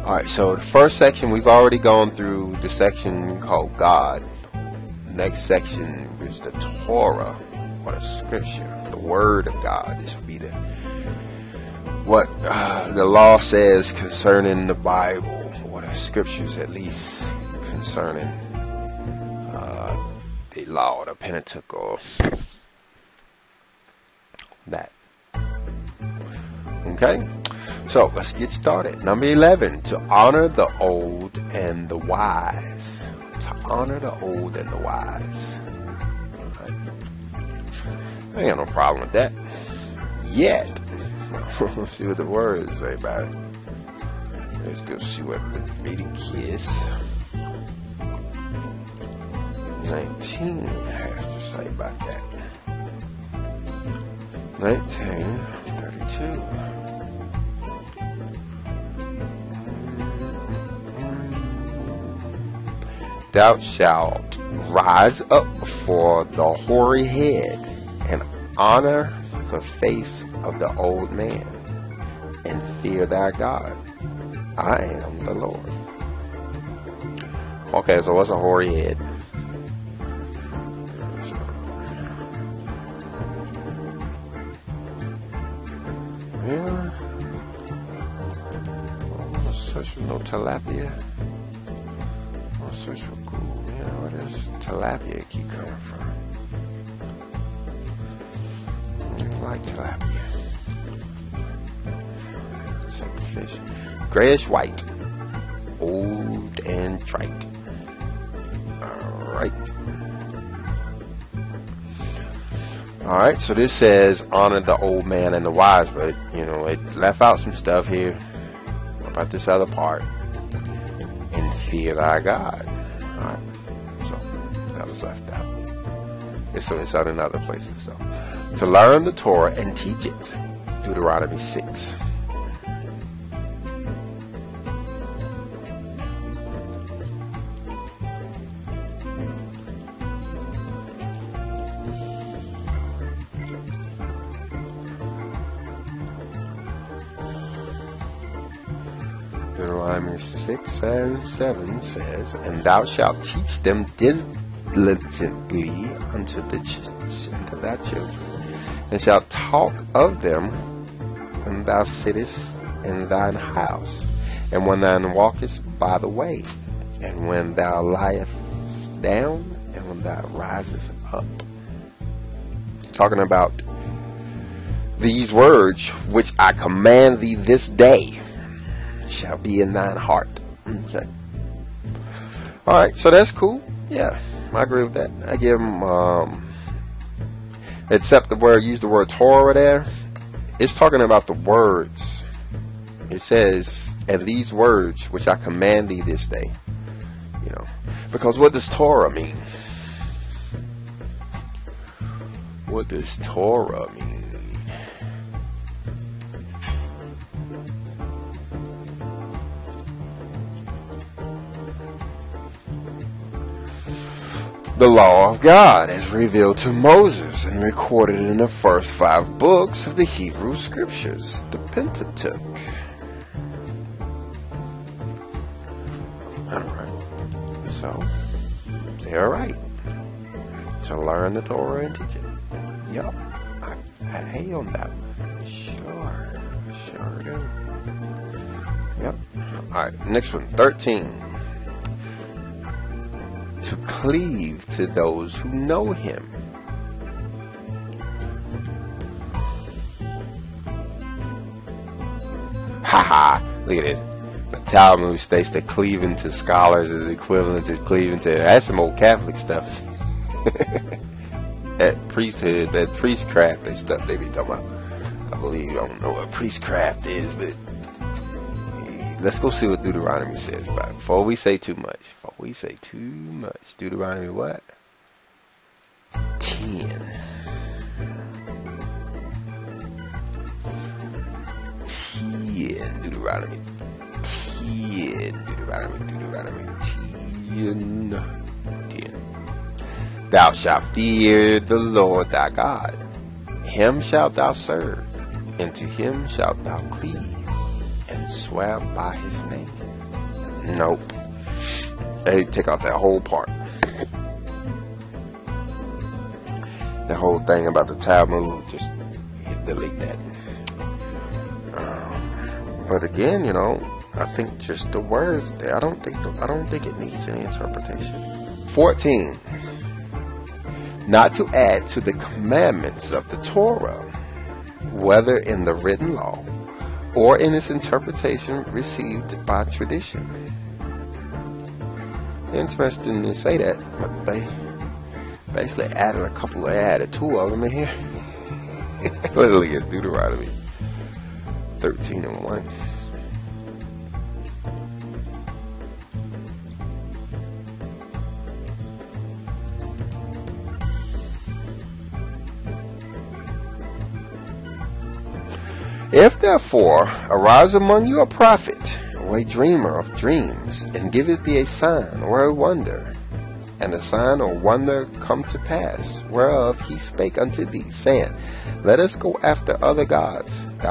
Alright, so the first section, we've already gone through the section called God. Next section is the Torah, or the scripture, the word of God. This will be what the law says concerning the Bible, or the scriptures at least concerning the law, the Pentateuch, or that. Okay, so let's get started. Number 11, to honor the old and the wise. To honor the old and the wise. Right. I ain't got no problem with that. Yet. Let's see what the words say about it. Let's go see what the reading kiss 19 has to say about that. 19:32. Thou shalt rise up before the hoary head and honor the face of the old man and fear thy God. I am the Lord. Okay, so what's a hoary head? Yeah. I'm gonna search for no tilapia. I'm gonna search for Google. Yeah, where does tilapia keep coming from? I like tilapia. Fish. Grayish white. Old and trite. Alright, so this says honor the old man and the wise, but it left out some stuff here about this other part. And fear thy God. Alright, so that was left out. It's out in other places. So to learn the Torah and teach it. Deuteronomy 6. Deuteronomy 6 and 7 says, and thou shalt teach them diligently unto thy children, and shalt talk of them when thou sittest in thine house, and when thou walkest by the way, and when thou liest down, and when thou risest up. Talking about these words which I command thee this day shall be in thine heart. Okay. Alright, so that's cool. Yeah, I agree with that. I give them, except use the word Torah there. It's talking about the words. It says, and these words which I command thee this day. Because what does Torah mean? What does Torah mean? The law of God is revealed to Moses and recorded in the first 5 books of the Hebrew Scriptures, the Pentateuch. Alright, so they're right to learn the Torah and teach it. Yup, I hate on that one. Sure do. Yep. Alright, next one, 13. To cleave to those who know him. Haha, look at this. The Talmud states that cleaving to scholars is equivalent to cleaving to, that's some old Catholic stuff. That priesthood, that priestcraft and stuff they be talking about. I don't know what priestcraft is, but let's go see what Deuteronomy says about it. Before we say too much. Deuteronomy what? 10. Deuteronomy 10. Thou shalt fear the Lord thy God. Him shalt thou serve, and to him shalt thou cleave, and swear swear by his name. Nope. They take out that whole part. The whole thing about the Talmud, just delete that. But again, I think just the words there. I don't think it needs any interpretation. 14. Not to add to the commandments of the Torah, whether in the written law or in its interpretation received by tradition. Interesting to say that, but they basically added two of them in here. Literally, it's Deuteronomy 13:1. If therefore arise among you a prophet, or a dreamer of dreams, and giveth thee a sign or a wonder, and a sign or wonder come to pass, whereof he spake unto thee, saying, Let us go after other gods,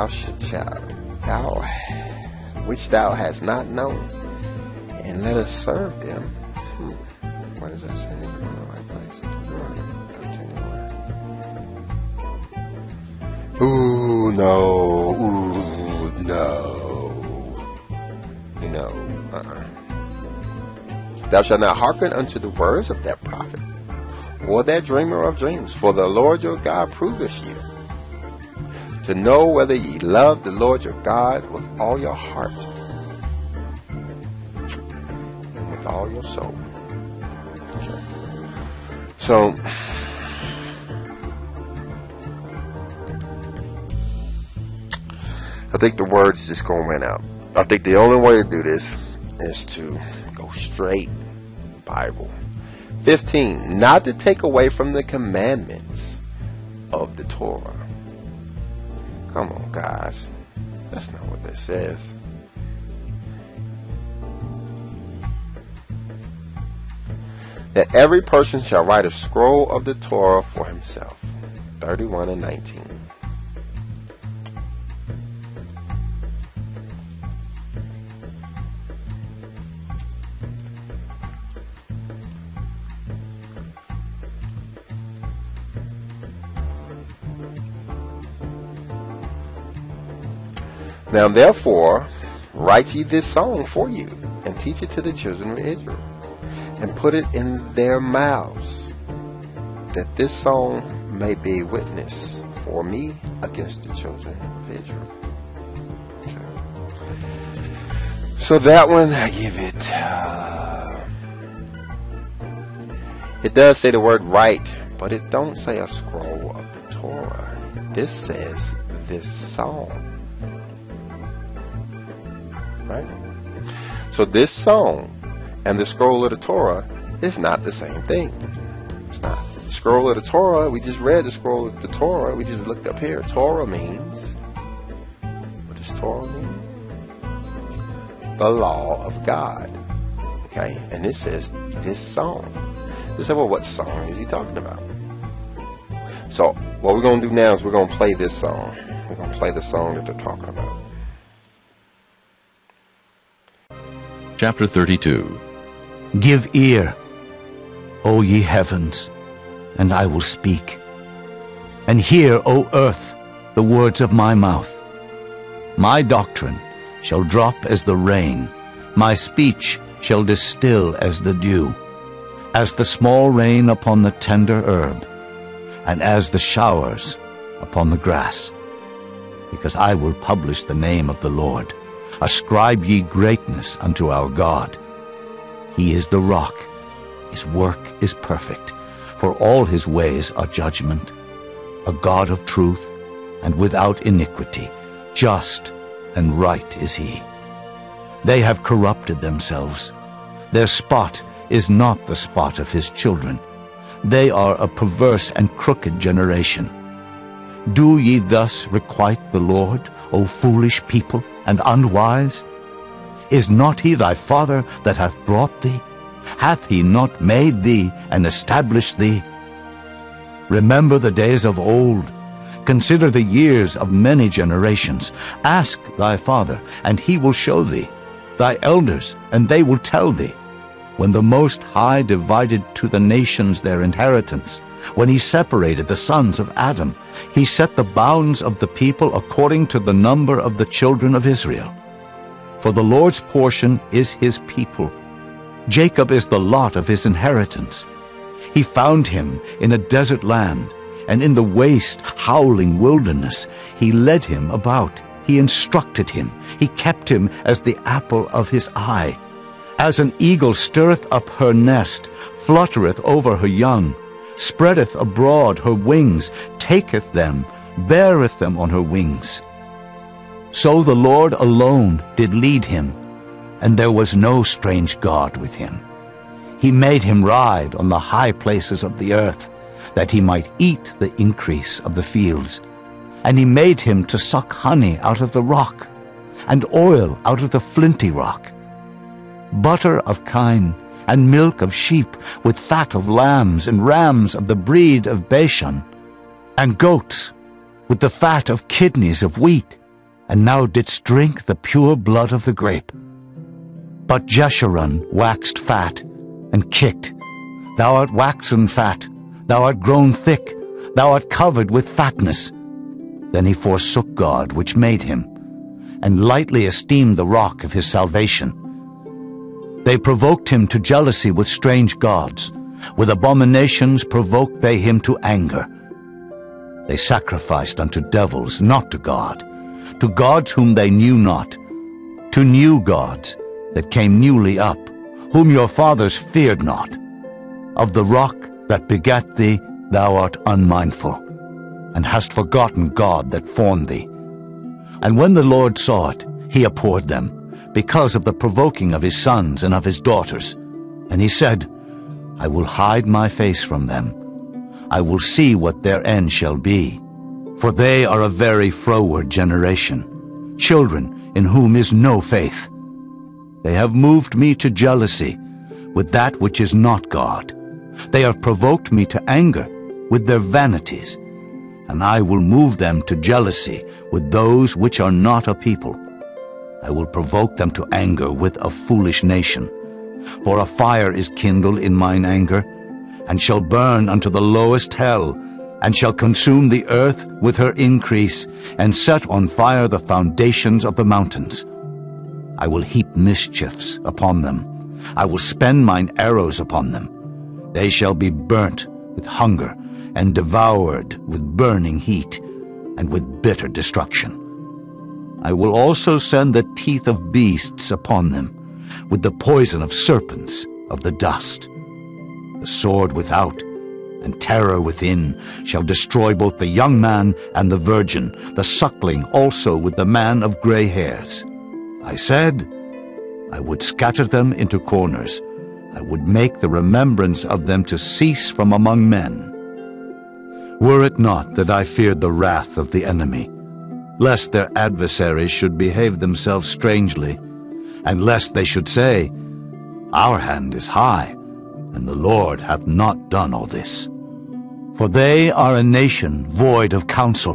which thou hast not known, and let us serve them. What is that saying? In the right place. Ooh, no. Ooh, no. Thou shalt not hearken unto the words of that prophet, or that dreamer of dreams, for the Lord your God proveth you, to know whether ye love the Lord your God with all your heart, and with all your soul. Okay. So, I think the words just gonna win out. I think the only way to do this is to go straight Bible. 15. Not to take away from the commandments of the Torah. Come on, guys. That's not what this says. That every person shall write a scroll of the Torah for himself. 31:19. Now therefore, write ye this song for you, and teach it to the children of Israel, and put it in their mouths, that this song may be a witness for me against the children of Israel. Okay. So that one, I give it, it does say the word write, but it don't say a scroll of the Torah. This says this song. Right? So this song and the scroll of the Torah is not the same thing. It's not. The scroll of the Torah, we just read the scroll of the Torah. We just looked up here. Torah means, what does Torah mean? The law of God. Okay? And it says this song. You say, well, what song is he talking about? So what we're going to do now is we're going to play this song. We're going to play the song that they're talking about. Chapter 32. Give ear, O ye heavens, and I will speak. And hear, O earth, the words of my mouth. My doctrine shall drop as the rain, my speech shall distill as the dew, as the small rain upon the tender herb, and as the showers upon the grass. Because I will publish the name of the Lord. Ascribe ye greatness unto our God. He is the rock. His work is perfect. For all his ways are judgment. A God of truth and without iniquity. Just and right is he. They have corrupted themselves. Their spot is not the spot of his children. They are a perverse and crooked generation. Do ye thus requite the Lord, O foolish people, and unwise? Is not he thy father that hath brought thee? Hath he not made thee and established thee? Remember the days of old, Consider the years of many generations. Ask thy father, and he will show thee, thy elders, and they will tell thee. When the Most High divided to the nations their inheritance, when he separated the sons of Adam, he set the bounds of the people according to the number of the children of Israel. For the Lord's portion is his people. Jacob is the lot of his inheritance. He found him in a desert land, and in the waste, howling wilderness. He led him about. He instructed him. He kept him as the apple of his eye. As an eagle stirreth up her nest, fluttereth over her young, spreadeth abroad her wings, taketh them, beareth them on her wings. So the Lord alone did lead him, and there was no strange God with him. He made him ride on the high places of the earth, that he might eat the increase of the fields. And he made him to suck honey out of the rock, and oil out of the flinty rock. Butter of kine, and milk of sheep, with fat of lambs, and rams of the breed of Bashan, and goats, with the fat of kidneys of wheat, and thou didst drink the pure blood of the grape. But Jeshurun waxed fat, and kicked. Thou art waxen fat, thou art grown thick, thou art covered with fatness. Then he forsook God which made him, and lightly esteemed the rock of his salvation. They provoked him to jealousy with strange gods. With abominations provoked they him to anger. They sacrificed unto devils, not to God, to gods whom they knew not, to new gods that came newly up, whom your fathers feared not. Of the rock that begat thee thou art unmindful, and hast forgotten God that formed thee. And when the Lord saw it, he abhorred them, because of the provoking of his sons and of his daughters. And he said, I will hide my face from them. I will see what their end shall be. For they are a very froward generation, children in whom is no faith. They have moved me to jealousy with that which is not God. They have provoked me to anger with their vanities, and I will move them to jealousy with those which are not a people. I will provoke them to anger with a foolish nation. For a fire is kindled in mine anger, and shall burn unto the lowest hell, and shall consume the earth with her increase, and set on fire the foundations of the mountains. I will heap mischiefs upon them. I will spend mine arrows upon them. They shall be burnt with hunger, and devoured with burning heat, and with bitter destruction. I will also send the teeth of beasts upon them, with the poison of serpents of the dust. The sword without, and terror within, shall destroy both the young man and the virgin, the suckling also with the man of gray hairs. I said, I would scatter them into corners. I would make the remembrance of them to cease from among men. Were it not that I feared the wrath of the enemy, lest their adversaries should behave themselves strangely, and lest they should say, Our hand is high, and the Lord hath not done all this. For they are a nation void of counsel,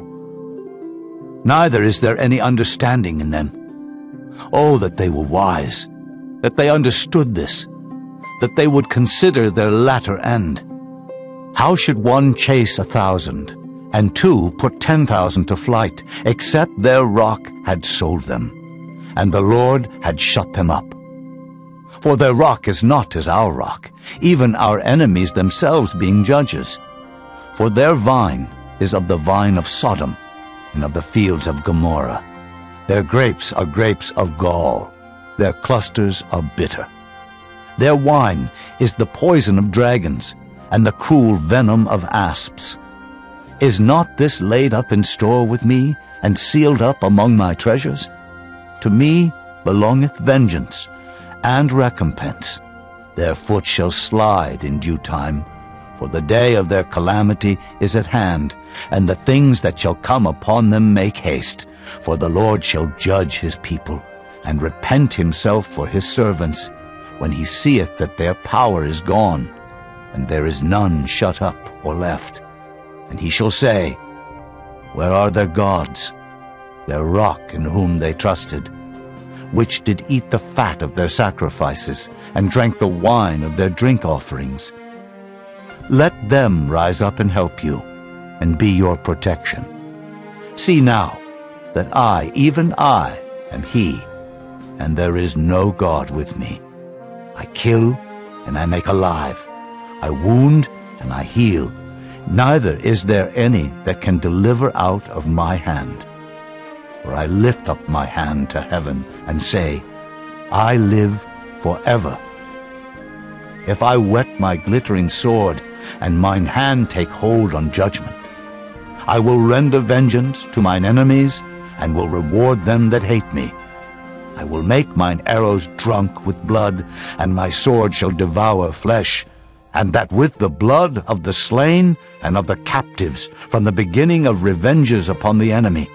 neither is there any understanding in them. Oh, that they were wise, that they understood this, that they would consider their latter end. How should one chase 1,000, and two put 10,000 to flight, except their rock had sold them, and the Lord had shut them up? For their rock is not as our rock, even our enemies themselves being judges. For their vine is of the vine of Sodom, and of the fields of Gomorrah. Their grapes are grapes of gall, their clusters are bitter. Their wine is the poison of dragons, and the cruel venom of asps. Is not this laid up in store with me, and sealed up among my treasures? To me belongeth vengeance and recompense. Their foot shall slide in due time, for the day of their calamity is at hand, and the things that shall come upon them make haste. For the Lord shall judge his people, and repent himself for his servants, when he seeth that their power is gone, and there is none shut up or left. And he shall say, Where are their gods, their rock in whom they trusted, which did eat the fat of their sacrifices and drank the wine of their drink offerings? Let them rise up and help you, and be your protection. See now that I, even I, am He, and there is no God with me. I kill, and I make alive. I wound, and I heal. Neither is there any that can deliver out of my hand. For I lift up my hand to heaven and say, I live forever. If I whet my glittering sword, and mine hand take hold on judgment, I will render vengeance to mine enemies, and will reward them that hate me. I will make mine arrows drunk with blood, and my sword shall devour flesh, and that with the blood of the slain and of the captives, from the beginning of revenges upon the enemy.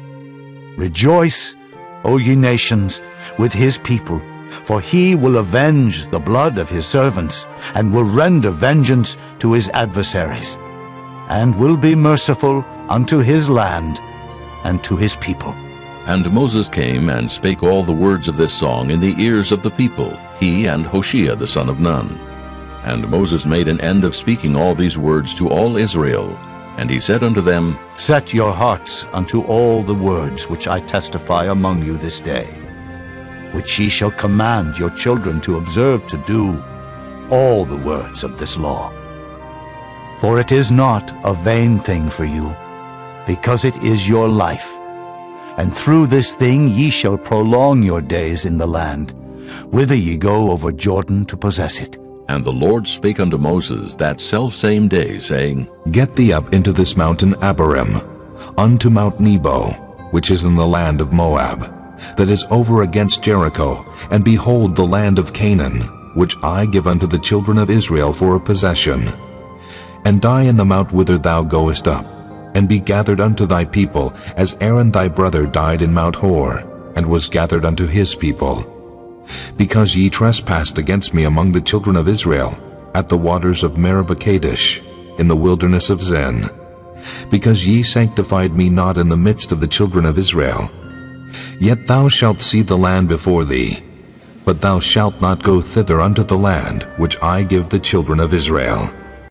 Rejoice, O ye nations, with his people, for he will avenge the blood of his servants, and will render vengeance to his adversaries, and will be merciful unto his land and to his people. And Moses came and spake all the words of this song in the ears of the people, he and Hoshea the son of Nun. And Moses made an end of speaking all these words to all Israel. And he said unto them, Set your hearts unto all the words which I testify among you this day, which ye shall command your children to observe to do, all the words of this law. For it is not a vain thing for you, because it is your life. And through this thing ye shall prolong your days in the land, whither ye go over Jordan to possess it. And the Lord spake unto Moses that selfsame day, saying, Get thee up into this mountain Abarim, unto Mount Nebo, which is in the land of Moab, that is over against Jericho, and behold the land of Canaan, which I give unto the children of Israel for a possession. And die in the mount whither thou goest up, and be gathered unto thy people, as Aaron thy brother died in Mount Hor, and was gathered unto his people. Because ye trespassed against me among the children of Israel, at the waters of Meribah Kadesh, in the wilderness of Zin, because ye sanctified me not in the midst of the children of Israel. Yet thou shalt see the land before thee, but thou shalt not go thither unto the land which I give the children of Israel.